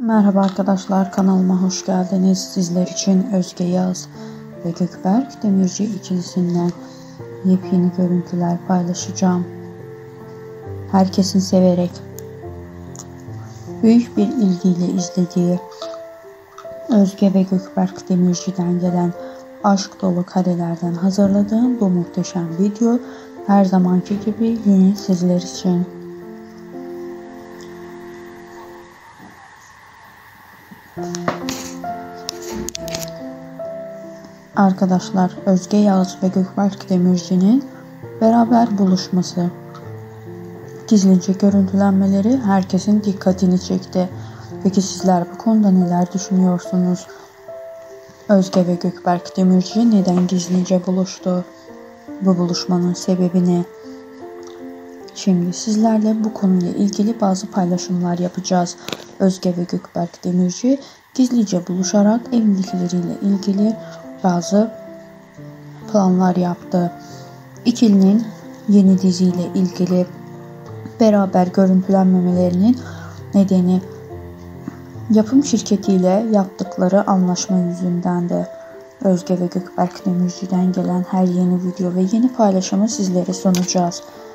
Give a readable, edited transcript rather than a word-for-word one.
Merhaba arkadaşlar, kanalıma hoş geldiniz. Sizler için Özge Yağız ve Gökberk Demirci ikilisinden yepyeni görüntüler paylaşacağım. Herkesin severek, büyük bir ilgiyle izlediği Özge ve Gökberk Demirci'den gelen aşk dolu karelerden hazırladığım bu muhteşem video her zamanki gibi yine sizler için. Arkadaşlar, Özge Yağız ve Gökberk Demirci'nin beraber buluşması, gizlice görüntülenmeleri herkesin dikkatini çekti. Peki sizler bu konuda neler düşünüyorsunuz? Özge ve Gökberk Demirci neden gizlice buluştu? Bu buluşmanın sebebi ne? Şimdi sizlerle bu konuyla ilgili bazı paylaşımlar yapacağız. Özge ve Gökberk Demirci gizlice buluşarak evlilikleriyle ilgili bazı planlar yaptı. İkilinin yeni diziyle ilgili beraber görüntülenmemelerinin nedeni yapım şirketiyle yaptıkları anlaşma yüzündendi. Özge ve Gökberk Demirci'den gelen her yeni video ve yeni paylaşımı sizlere sunacağız.